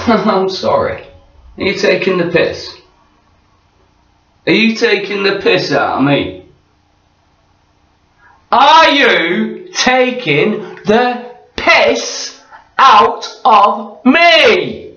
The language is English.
I'm sorry. Are you taking the piss? Are you taking the piss out of me? Are you taking the piss out of me?